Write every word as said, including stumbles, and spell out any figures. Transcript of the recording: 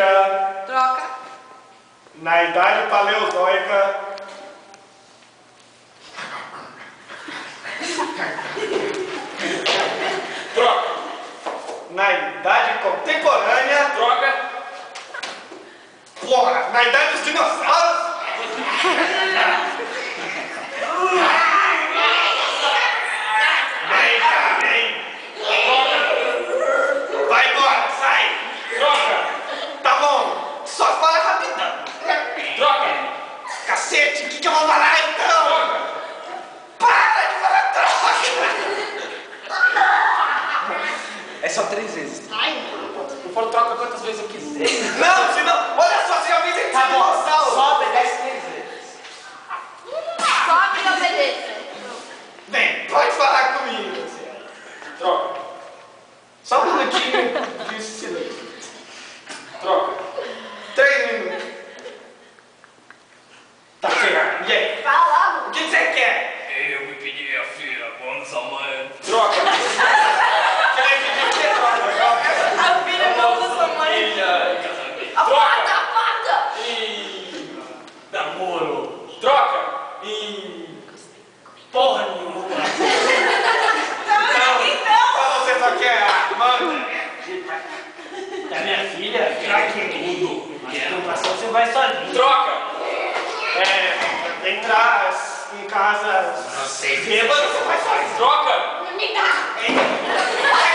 filha. Troca. Na idade paleozoica. Troca. Na idade contemporânea. Troca. Porra, na idade dos dinossauros. Vem cá, vem. Troca. Vai embora, sai. Troca. Tá bom, só fala rapidão. Troca. Cacete, o que, que eu vou falar então? Troca. Para de falar troca. É só três vezes. Eu falo troca quantas vezes eu quiser. Não, senão, olha só, você já fez esse Tá bom, dinossauro. só obedece três vezes. Sobe e obedeça. Vem, pode falar comigo. Luciano. Troca. Só um minutinho de silêncio. Troca. Três minutos. Tá chegando. E aí? Fala. O que você quer? Eu me pedi a filha, vamos amanhã. Troca. Você vai pedir o que troca? Troca. A filha não da sua mãe. Filha, casamento. Apaga, Troca. apaga. E... namoro. Troca. E... porra nenhuma. Então, então você só quer a manda? Da minha filha, já que tudo. Mas preocupação você vai sozinho. Troca. É, entrar em casa Não sei. bêbado, você vai sozinho. Troca. Me dá. É,